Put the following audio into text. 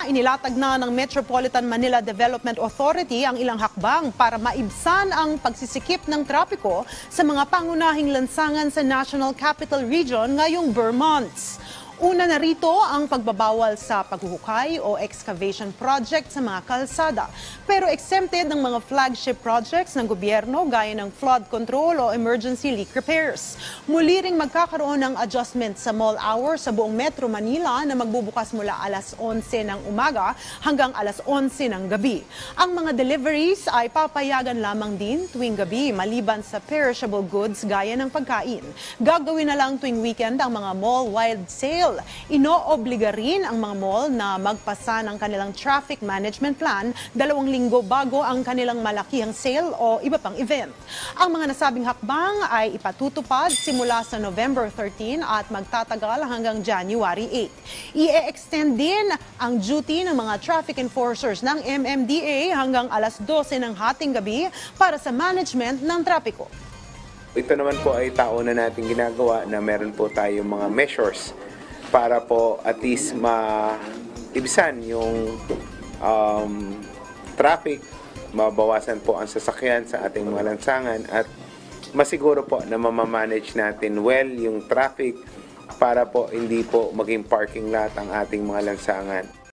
Inilatag na ng Metropolitan Manila Development Authority ang ilang hakbang para maibsan ang pagsisikip ng trapiko sa mga pangunahing lansangan sa National Capital Region ngayong Vermont. Una na rito ang pagbabawal sa paghuhukay o excavation project sa mga kalsada. Pero exempted ng mga flagship projects ng gobyerno gaya ng flood control o emergency leak repairs. Muli ring magkakaroon ng adjustment sa mall hours sa buong Metro Manila na magbubukas mula alas 11 ng umaga hanggang alas 11 ng gabi. Ang mga deliveries ay papayagan lamang din tuwing gabi maliban sa perishable goods gaya ng pagkain. Gagawin na lang tuwing weekend ang mga mall-wide sale. Inoobliga rin ang mga mall na magpasa ng kanilang traffic management plan 2 linggo bago ang kanilang malakihang sale o iba pang event. Ang mga nasabing hakbang ay ipatutupad simula sa November 13 at magtatagal hanggang January 8. I-extend din ang duty ng mga traffic enforcers ng MMDA hanggang alas 12 ng hating gabi para sa management ng trapiko. Ito naman po ay taon na natin ginagawa na meron po tayong mga measures para po at least maibsan yung traffic, mabawasan po ang sasakyan sa ating mga lansangan at masiguro po na mamamanage natin well yung traffic para po hindi po maging parking lot ang ating mga lansangan.